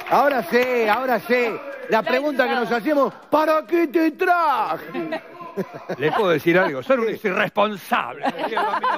Ahora sé, ahora sé. La pregunta que nos hacíamos, ¿para qué te traje? Les puedo decir algo, son unos irresponsables. ¿Qué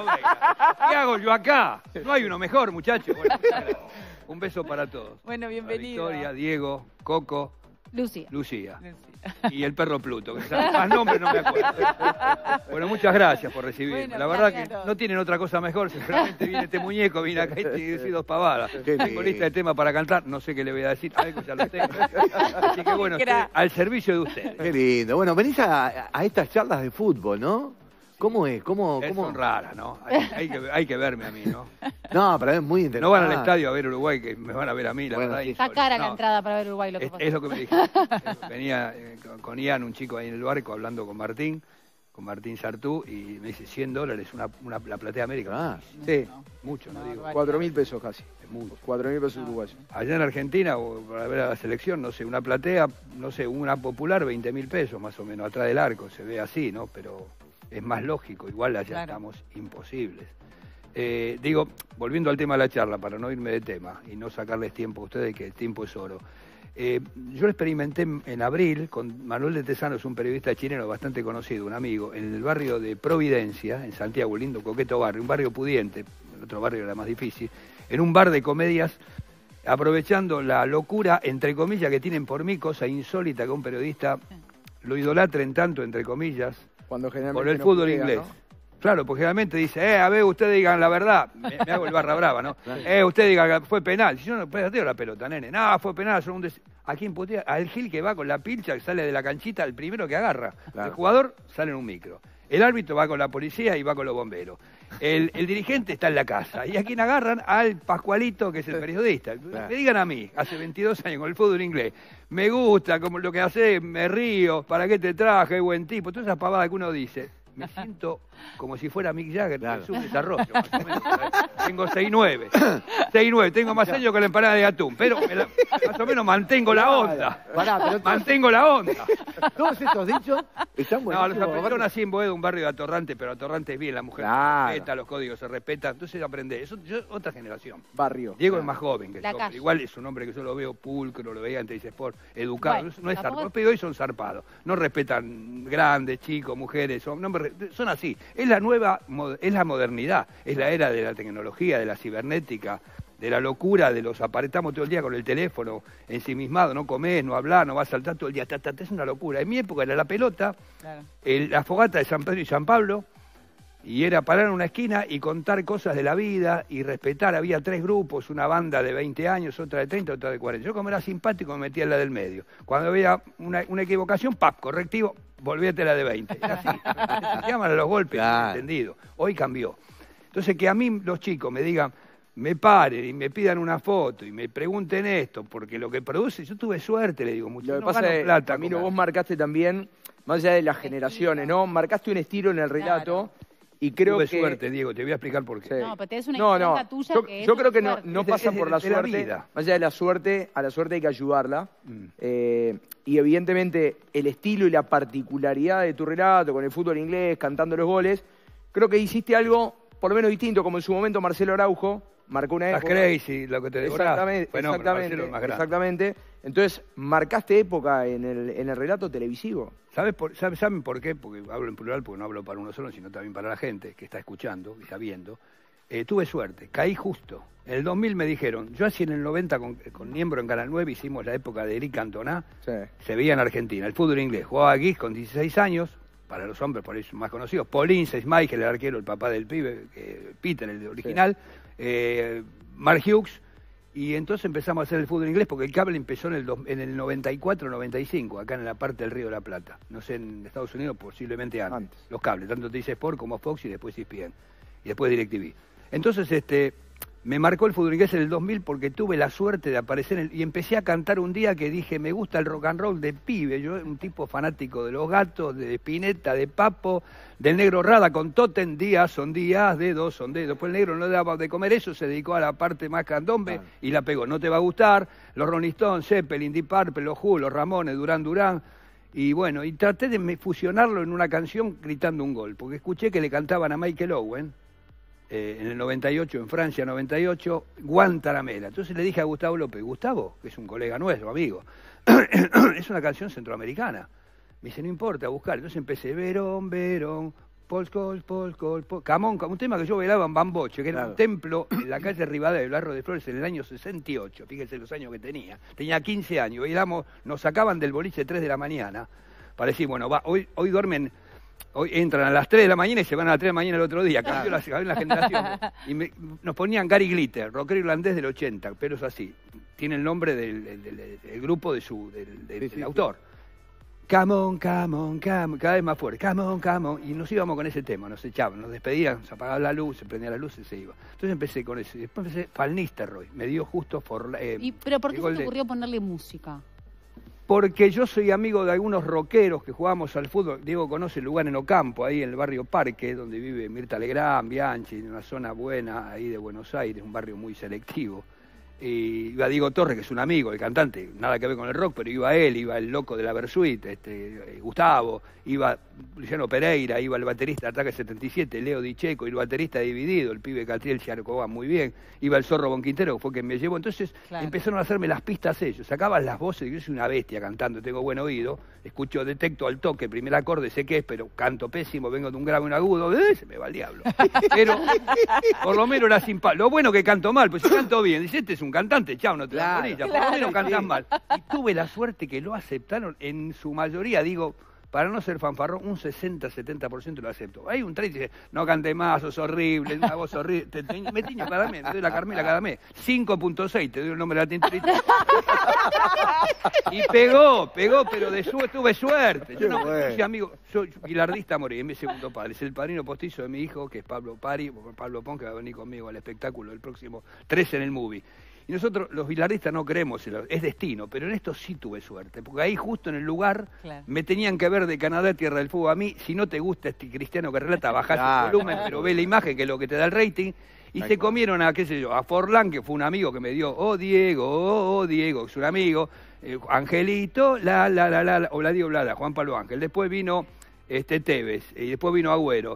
hago yo acá? No hay uno mejor, muchachos. Bueno, un beso para todos. Bueno, bienvenido. Victoria, Diego, Coco, Lucía. Y el perro Pluto, que más nombres no me acuerdo. Bueno, muchas gracias por recibirme. Bueno, la verdad gracias que a todos. no tienen otra cosa mejor. Seguramente viene este muñeco, viene acá y dice dos pavadas. Tengo lista de temas para cantar, no sé qué le voy a decir. Algo ya lo tengo. Así que bueno, estoy al servicio de ustedes. Qué lindo. Bueno, venís a estas charlas de fútbol, ¿no? ¿Cómo es? ¿Cómo? Son raras, ¿no? Hay que verme a mí, ¿no? No, pero es muy interesante. No van al estadio a ver Uruguay, que me van a ver a mí, la verdad. Está cara la entrada para ver Uruguay, lo que pasa. Es lo que me dije. Venía con Ian, un chico ahí en el barco, hablando con Martín Sartú, y me dice $100 la platea América. Ah, sí. Mucho, no digo. 4.000 pesos casi. Es mucho. 4.000 pesos uruguayos. Allá en Argentina, o para ver a la selección, no sé, una platea, no sé, una popular, 20.000 pesos más o menos, atrás del arco, se ve así, ¿no? Pero es más lógico, igual allá estamos imposibles. Digo, volviendo al tema de la charla, para no irme de tema y no sacarles tiempo a ustedes, que el tiempo es oro. Yo lo experimenté en abril con Manuel de Tesano, es un periodista chileno bastante conocido, un amigo, en el barrio de Providencia, en Santiago, lindo, coqueto barrio, un barrio pudiente, el otro barrio era más difícil, en un bar de comedias, aprovechando la locura, entre comillas, que tienen por mí, cosa insólita que un periodista lo idolatren tanto, entre comillas, Cuando por el fútbol inglés. ¿No? Claro, porque generalmente dice, a ver, ustedes digan la verdad. Me hago el barra brava, ¿no? Usted diga que fue penal. Si yo no pateo la pelota, nene. No, fue penal. ¿A quién putea? Al Gil que va con la pilcha, que sale de la canchita, el primero que agarra. Claro. El jugador sale en un micro. El árbitro va con la policía y va con los bomberos. El dirigente está en la casa. ¿Y a quién agarran? Al Pascualito, que es el periodista. Claro. Me digan a mí, hace 22 años con el fútbol inglés, me gusta como lo que hace, me río, ¿para qué te traje? Buen tipo. Todas esas pavadas que uno dice. Me siento como si fuera Mick Jagger, claro. Es un desarrollo, más o menos. Tengo 6'9". 6'9", tengo más años que la empanada de atún, pero más o menos mantengo la onda. Mantengo la onda. Todos estos dichos están buenos. No, los aprendieron así en Boedo, un barrio de Atorrante, pero Atorrante es bien, la mujer se respeta, los códigos se respetan, entonces aprendés. Eso es otra generación. Barrio. Diego es más joven que yo, igual es un hombre que yo lo veo pulcro, lo veía antes, dice Sport, educado, bueno, no es zarpado, pero hoy son zarpados. No respetan grandes, chicos, mujeres, son así. Es la modernidad, es la era de la tecnología, de la cibernética, de la locura, de los apartamos todo el día con el teléfono ensimismado, no comés, no hablás, no vas a saltar todo el día, es una locura. En mi época era la pelota, la fogata de San Pedro y San Pablo, y era parar en una esquina y contar cosas de la vida y respetar. Había 3 grupos, una banda de 20 años, otra de 30, otra de 40. Yo como era simpático me metía en la del medio. Cuando había una equivocación, correctivo, volvíate a la de 20. Era así, se llaman a los golpes, entendido. Hoy cambió. Entonces que a mí los chicos me digan, me paren y me pidan una foto y me pregunten esto, porque lo que produce, yo tuve suerte, le digo mucho. Lo que pasa es, plata, Camilo, vos marcaste también, más allá de las generaciones, ¿no? Marcaste un estilo en el relato. Y creo tuve suerte, Diego, te voy a explicar por qué. Sí. No, pero tenés una impronta tuya que es. Yo creo que no pasa por la suerte. Más allá de la suerte, a la suerte hay que ayudarla. Y evidentemente el estilo y la particularidad de tu relato con el fútbol inglés, cantando los goles, creo que hiciste algo por lo menos distinto, como en su momento Marcelo Araujo marcó una época. Estás crazy, lo que te devoraste. Exactamente. Entonces, marcaste época en el relato televisivo. ¿Saben por qué? Porque hablo en plural, porque no hablo para uno solo, sino también para la gente que está escuchando y está viendo. Tuve suerte, caí justo. En el 2000 me dijeron, yo así en el 90 con Niembro en Canal 9 hicimos la época de Eric Cantona, se veía en Argentina, el fútbol inglés. Jugaba Guiz con 16 años, para los hombres por eso más conocidos, Paul Ince, Michael, el arquero, el papá del pibe, Peter, el original, Mark Hughes. Y entonces empezamos a hacer el fútbol inglés porque el cable empezó en el 94-95, acá en la parte del Río de la Plata. No sé, en Estados Unidos posiblemente antes. Los cables, tanto TIC Sport como Fox y después ESPN. Y después DirecTV. Entonces, me marcó el fútbol inglés en el 2000 porque tuve la suerte de aparecer y empecé a cantar un día que dije, me gusta el rock and roll de pibe. Yo era un tipo fanático de Los Gatos, de Spinetta, de Papo, del Negro Rada con Totem, días son días, dedos son dedos. Después el negro no le daba de comer eso, se dedicó a la parte más candombe y la pegó. No te va a gustar, los Rolling Stones, Zeppelin, Deep Purple, los Who, los Ramones, Durán. Y bueno, y traté de fusionarlo en una canción gritando un gol, porque escuché que le cantaban a Michael Owen. en el 98, en Francia 98, Guantanamera. Entonces le dije a Gustavo López, Gustavo, que es un colega nuestro, amigo, es una canción centroamericana. Me dice, no importa, buscar. Entonces empecé, Verón, Verón, Polskol, Camón, un tema que yo bailaba en Bamboche, que era un templo en la calle Rivadavia del barrio de Flores en el año 68, fíjense los años que tenía. Tenía 15 años, bailamos, nos sacaban del boliche 3 de la mañana, para decir, bueno, hoy duermen, hoy entran a las 3 de la mañana y se van a las 3 de la mañana el otro día, cambió la generación. Y nos ponían Gary Glitter, rockero irlandés del 80, pero es así, tiene el nombre del grupo del autor. Come on, come on, come on, cada vez más fuerte, come on, y nos íbamos con ese tema, nos echaban, nos despedían, se apagaba la luz, se prendía la luz y se iba. Entonces empecé con eso, y después empecé Van Nistelrooy, me dio justo ¿Pero por qué se te ocurrió ponerle música? Porque yo soy amigo de algunos rockeros que jugábamos al fútbol. Diego conoce el lugar en Ocampo, ahí en el barrio Parque, donde vive Mirta Legrand, Bianchi, en una zona buena ahí de Buenos Aires, un barrio muy selectivo. Y iba Diego Torres, que es un amigo, el cantante, nada que ver con el rock, pero iba él, iba el loco de la Versuit, Gustavo, iba Luciano Pereira, iba el baterista de Ataque 77, Leo Di Checo, y el baterista de Dividido, el pibe Catriel Ciarcobán, muy bien, iba el Zorro Bonquintero, que fue quien me llevó. Entonces empezaron a hacerme las pistas ellos, sacaban las voces, yo soy una bestia cantando, tengo buen oído, escucho, detecto al toque, primer acorde, sé qué es, pero canto pésimo, vengo de un grave y un agudo, se me va el diablo. Pero por lo menos era simpático. Lo bueno que canto mal, pues si canto bien, dice, este es un cantante, chao, no te das bolilla, por lo menos cantas mal. Y tuve la suerte que lo aceptaron en su mayoría, digo, para no ser fanfarrón, un 60-70% lo acepto. Hay un 30% que dice, no cante más, sos horrible, una voz horrible, me tiño cada mes, te doy la Carmela cada mes. 5.6, te doy el nombre de la tinturita. Y pegó, pero tuve suerte. Yo no soy amigo, soy bilardista morí, es mi segundo padre, es el padrino postizo de mi hijo, que es Pablo Pon, que va a venir conmigo al espectáculo el próximo 13 en el Movie. Y nosotros, los bilardistas, no creemos, es destino, pero en esto sí tuve suerte, porque ahí justo en el lugar me tenían que ver de Canadá, Tierra del Fuego. A mí, si no te gusta este cristiano que relata, bajás el volumen, pero ve la imagen, que es lo que te da el rating, y se comieron a, qué sé yo, a Forlán, que fue un amigo que me dio, Diego, que es un amigo, Angelito, Obladi, Juan Pablo Ángel. Después vino Tevez, y después vino Agüero,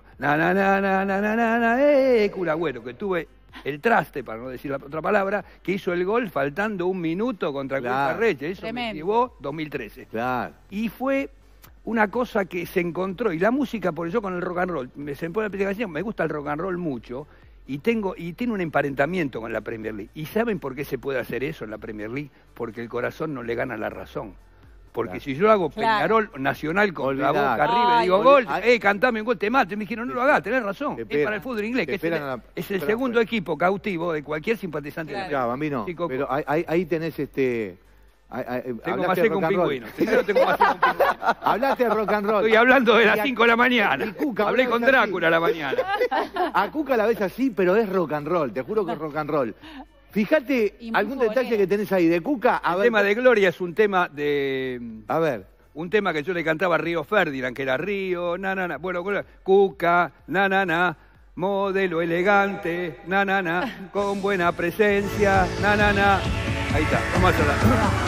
Cura Agüero, que tuve el traste, para no decir la otra palabra, que hizo el gol faltando un minuto contra Reche. Eso me llevó 2013. Claro. Y fue una cosa que se encontró, y la música, por eso con el rock and roll, me gusta el rock and roll mucho, y tiene un emparentamiento con la Premier League. ¿Y saben por qué se puede hacer eso en la Premier League? Porque el corazón no le gana la razón. Porque si yo hago Peñarol Nacional con la Boca River, digo gol, cantame un gol, te mato. Me dijeron, no lo hagas, tenés razón. Es para el fútbol inglés, que es el segundo equipo cautivo de cualquier simpatizante. Claro, Bambino, pero ahí tenés tengo más seco un pingüino. Primero tengo más seco un pingüino. Hablaste de rock and roll. Estoy hablando de las 5 de la mañana. Hablé con Drácula a la mañana. A Cuca la ves así, pero es rock and roll. Te juro que es rock and roll. Fíjate algún detalle que tenés ahí de Cuca. El tema de Gloria es un tema de... A ver. Un tema que yo le cantaba a Río Ferdinand, que era Río, Bueno, Cuca, modelo elegante, con buena presencia, Ahí está, vamos a hacerla.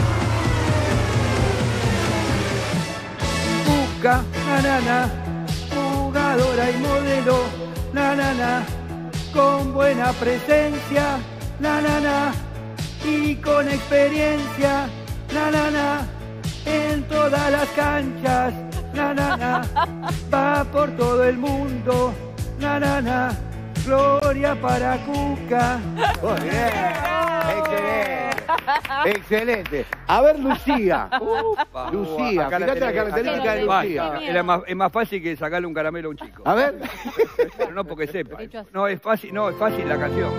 Cuca, jugadora y modelo, con buena presencia, y con experiencia, en todas las canchas, va por todo el mundo, gloria para Cuca. Muy bien, excelente. Excelente. A ver, Lucía. Lucía, fíjate la característica de Lucía. Es más fácil que sacarle un caramelo a un chico. A ver. Pero no porque sepa. No, es fácil la canción.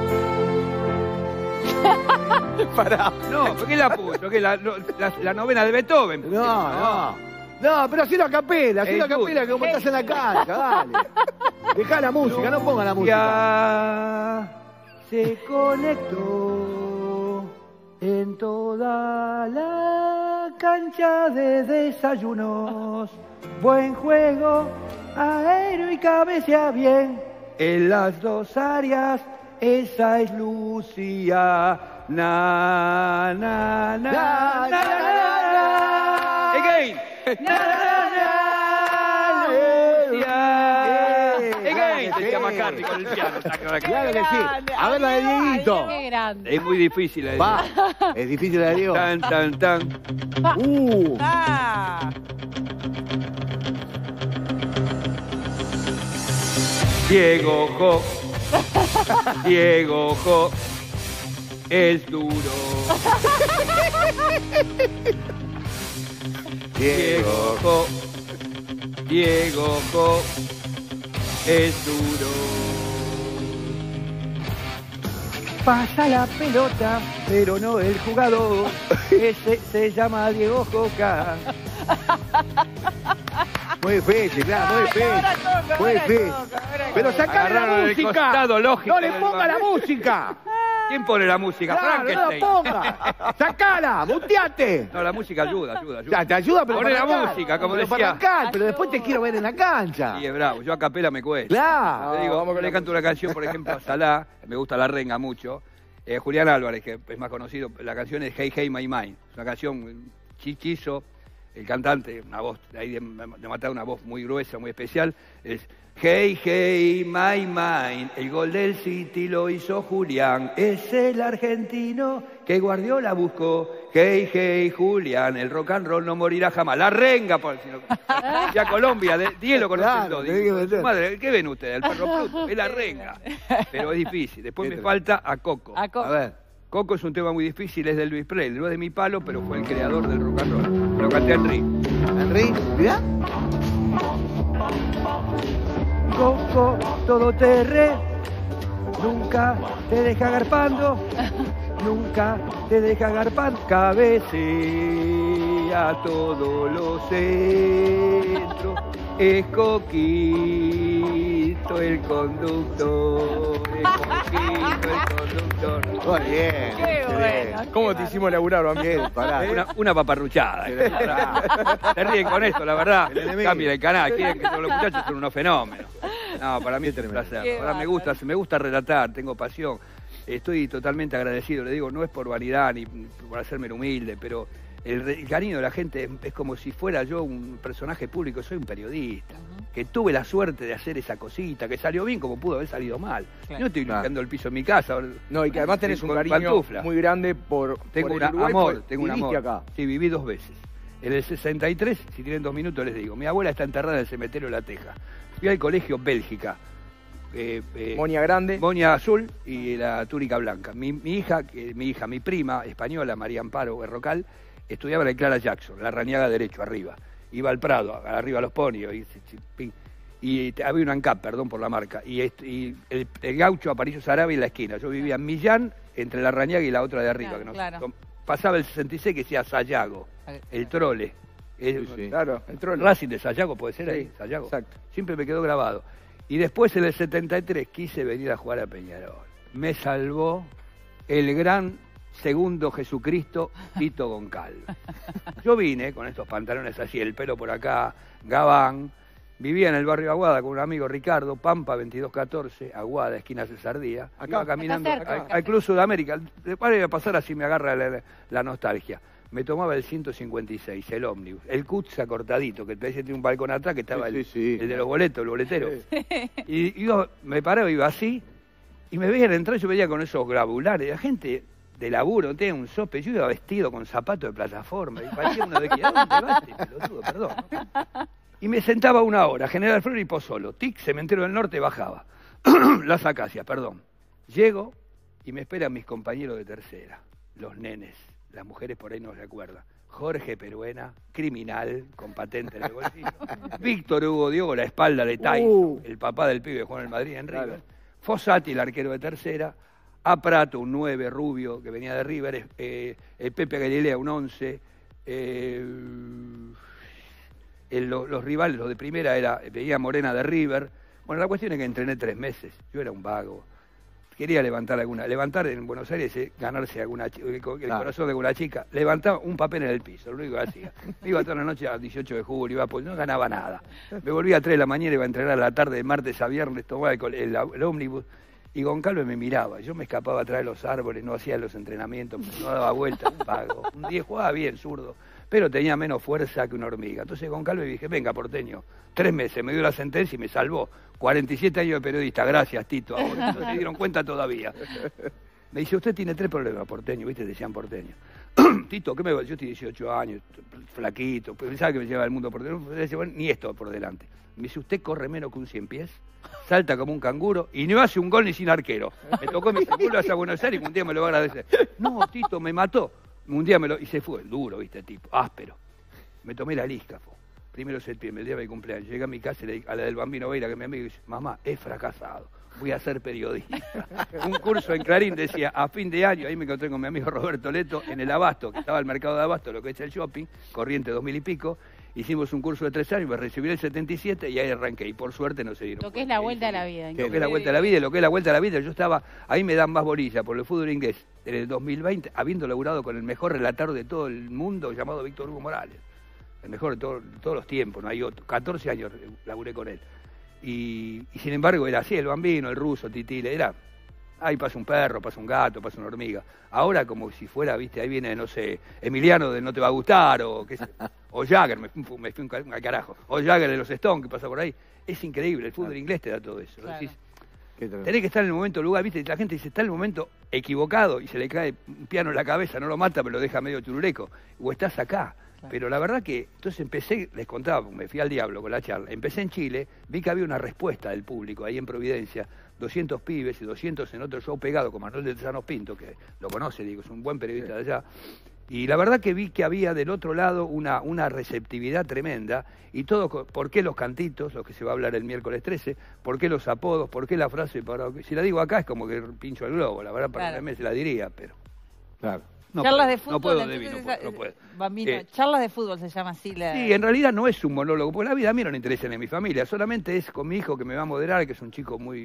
Pará. No, ¿por qué la puso? ¿Qué, la novena de Beethoven? No, pero hacelo a capela, que como estás en la cancha, dale. Dejá la música, no ponga la música. Ya se conectó en toda la cancha de desayunos. Buen juego, aéreo y cabecea bien. En las dos áreas, esa es Lucía. Again. Again, se llama acá. Barbie con el piano. Claro que sí. A ver la de Dieguito. Qué grande. Es muy difícil la de Va. Es difícil la de Diego. Tan, tan, tan. Diego Jo. Diego Jo. Es duro. Diego Jo. Diego Jo. Es duro. Pasa la pelota, pero no el jugador. Ese se llama Diego Joca. Muy difícil, claro, muy difícil. Muy difícil. Pero sacale la Agarraron el música. costado lógico No le del ponga la barrio. música. ¿Quién pone la música? Claro, no la Frankenstein. ponga. Sacala, muteate. No, la música ayuda. Ya, te ayuda, pero Poné para la arrancar. música, como Pero para decía. arrancar, pero después te quiero ver en la cancha. Y es bravo, yo a capela me cuesta. Claro. Le digo, vamos con le la canto una canción, por ejemplo, a Salá, me gusta la renga mucho. Julián Álvarez, que es más conocido, la canción es Hey Hey My Mind. Es una canción chichizo, el cantante, una voz, de ahí de matar una voz muy gruesa, muy especial, es Hey Hey My Mind. El gol del City lo hizo Julián, es el argentino que Guardiola buscó. Hey Hey Julián, el rock and roll no morirá jamás. La renga, por decirlo. Ya Colombia, Diego con Claro, tenés que meter. Madre, ¿qué ven ustedes? El perro Pluto, es la renga. Pero es difícil. Después me falta a Coco. A ver. Coco es un tema muy difícil, es de Elvis Presley, no es de mi palo, pero fue el creador del rock and roll. Lo canté en ring. Henry, mirá. Coco, todo terre, nunca te deja agarpando, nunca te deja agarpando. Cabecea todos los centros, es Coquito el conductor, es Coquito el conductor. Muy bien. Qué bueno. ¿Cómo te hicimos laburar, Bambiel? Una paparruchada. Se ríen con esto, la verdad. Cambien el canal, quieren que todos los muchachos son unos fenómenos. No, para mí es un placer. Qué Ahora me gusta relatar, tengo pasión. Estoy totalmente agradecido, le digo, no es por vanidad ni por hacerme el humilde, pero el cariño de la gente es como si fuera yo un personaje público, soy un periodista, que tuve la suerte de hacer esa cosita, que salió bien como pudo haber salido mal. Claro. No estoy limpiando el piso en mi casa. No, y que además tenés un con cariño pantufla. muy grande por Tengo el un Uruguay, amor, pues, tengo un viviste amor. acá. Sí, viví 2 veces. En el 63, si tienen 2 minutos les digo, mi abuela está enterrada en el cementerio de La Teja. Fui al colegio Bélgica. Moña Grande. Moña azul y la túnica blanca. Mi prima española, María Amparo Berrocal, estudiaba en el Clara Jackson, la Rañaga derecho, arriba. Iba al Prado, arriba a los ponios, y había un ANCAP, perdón por la marca, y el gaucho Aparicio Sarabia en la esquina. Yo vivía en Millán, entre la Rañaga y la otra de arriba. Claro. Pasaba el 66 que decía Sayago, el trole. Claro, el trole. Racing de Sayago puede ser ahí, Sí, Sayago. exacto. Siempre me quedó grabado. Y después en el 73 quise venir a jugar a Peñarol. Me salvó el gran segundo Jesucristo, Tito Goncalves. Yo vine con estos pantalones así, el pelo por acá, gabán. Vivía en el barrio Aguada con un amigo Ricardo, Pampa 2214, Aguada, esquina Cesardía. Iba caminando cerca, al Club Sudamérica. Después iba a pasar así, me agarra la nostalgia. Me tomaba el 156, el ómnibus, el Cutsa cortadito, que tiene un balcón atrás que estaba el de los boletos, el boletero. Y yo me paraba, iba así, y me veían entrar, yo veía con esos glabulares, la gente de laburo, no tenía un sope, yo iba vestido con zapatos de plataforma, y parecía uno de que, ¿a dónde vas, pelotudo? Perdón. Y me sentaba 1 hora, General Flores y Pozzolo, tic, Cementerio del Norte, bajaba. Las Acacias, perdón. Llego y me esperan mis compañeros de tercera, los nenes. Las mujeres por ahí no se acuerdan. Jorge Peruena, criminal, con patente en el bolsillo. Víctor Hugo Diogo, la espalda de Tyson, el papá del pibe de Juan el Madrid en River. Claro. Fossati, el arquero de tercera. A Prato, un 9 rubio que venía de River. El Pepe Galilea, un 11. Los rivales, los de primera, venía Morena de River. Bueno, la cuestión es que entrené 3 meses. Yo era un vago. Quería levantar en Buenos Aires, ganarse el corazón de alguna chica. Levantaba un papel en el piso, lo único que hacía. Iba toda la noche a 18 de julio, pues no ganaba nada. Me volvía a 3 de la mañana, iba a entrenar a la tarde, de martes a viernes, tomaba el ómnibus. Y Goncalves me miraba, yo me escapaba atrás de los árboles, no hacía los entrenamientos, no daba vuelta, un vago. Un día jugaba bien, zurdo. pero tenía menos fuerza que una hormiga. Entonces con Calvo dije, venga, porteño, 3 meses, me dio la sentencia y me salvó. 47 años de periodista, gracias, Tito. Ahora no se dieron cuenta todavía. Me dice, usted tiene 3 problemas, porteño, ¿viste? Decían porteño. Tito, ¿qué me va? Yo estoy 18 años, flaquito, pensaba que me llevaba el mundo por delante, bueno, ni esto por delante. Me dice, usted corre menos que un 100 pies, salta como un canguro y no hace un gol ni sin arquero. Me tocó, me dice, vuelvas a Buenos Aires y un día me lo va a agradecer. No, Tito, me mató. Un día y se fue, duro, ¿viste? Tipo, áspero. Me tomé la líscafo. 1 de septiembre, el día de mi cumpleaños. Llegué a mi casa y le dije a la del Bambino Veira, que es mi amigo, y dice, mamá, he fracasado. Voy a ser periodista. Un curso en Clarín decía, a fin de año, ahí me encontré con mi amigo Roberto Leto, en el Abasto, que estaba el mercado de Abasto, lo que es el shopping, Corriente 2000 y pico. Hicimos un curso de 3 años, me recibí en el 77 y ahí arranqué. Y por suerte no se dieron. Lo que es la vuelta a la vida. Lo que es la vuelta a la vida y lo que es la vuelta a la vida. Yo estaba, ahí me dan más bolilla por el fútbol inglés. En el 2020, habiendo laburado con el mejor relator de todo el mundo, llamado Víctor Hugo Morales. El mejor de todos los tiempos, no hay otro. 14 años laburé con él. Y sin embargo era así, el Bambino, el ruso, Titile, era... Ahí pasa un perro, pasa un gato, pasa una hormiga. Ahora como si fuera, viste, ahí viene, no sé, Emiliano de No Te Va a Gustar, o qué sé, o Jagger, me fui al carajo, o Jagger de los Stones, que pasa por ahí. Es increíble, el fútbol inglés te da todo eso. Claro. Decís, tenés que estar en el momento, lugar, viste, la gente dice, está en el momento equivocado y se le cae un piano en la cabeza, no lo mata, pero lo deja medio churuleco, o estás acá. Claro. Pero la verdad que, entonces empecé, les contaba, me fui al diablo con la charla, empecé en Chile, vi que había una respuesta del público ahí en Providencia, 200 pibes y 200 en otro show pegado con Manuel de Tesanos Pinto, que lo conoce, digo, es un buen periodista de allá, y la verdad que vi que había del otro lado una receptividad tremenda, y todo, ¿por qué los cantitos, los que se va a hablar el miércoles 13? ¿Por qué los apodos? ¿Por qué la frase? Si la digo acá es como que pincho el globo, la verdad para mí se la diría, pero... Claro. No charlas de fútbol. No puedo, Debbie, no puedo. Bambino, charlas de fútbol se llama así. Sí, en realidad no es un monólogo, porque la vida a mí no le interesa ni a mi familia, solamente es con mi hijo que me va a moderar, que es un chico muy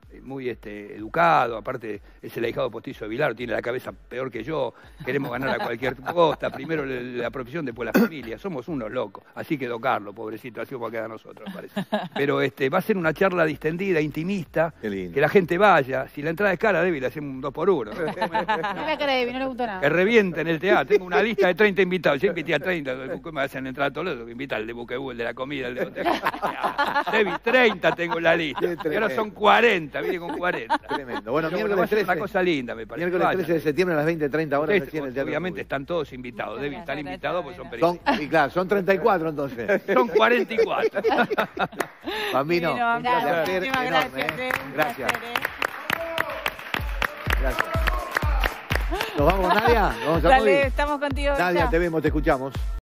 educado, aparte es el ahijado postizo de Vilar, tiene la cabeza peor que yo, queremos ganar a cualquier costa, primero la profesión, después la familia, somos unos locos, así quedó Carlos, pobrecito, así va a quedar nosotros, parece. Pero va a ser una charla distendida, intimista, que la gente vaya, si la entrada es cara, Debbie, le hacemos un 2 por 1. No la cara de Debbie, no le gustó nada. Que reviente en el teatro, tengo una lista de 30 invitados, yo invité a 30, ¿cómo me hacen entrar a todos los que invita al de Buquebú, el de la comida, el de hotel? Debbie, 30 tengo en la lista, y ahora son 40. Viene con 40. Tremendo. Bueno, pero miércoles 13. Una cosa linda, me parece. Miércoles 13 de septiembre a las 20:30 horas. Obviamente están todos invitados. Deben estar invitados porque son periodistas. Y claro, son 34 entonces. Son 44. Bambino, un placer enorme. Gracias. Gracias. ¿Nos vamos, Nadia? ¿Vamos a Dale, estamos contigo. Nadia, te vemos, te escuchamos.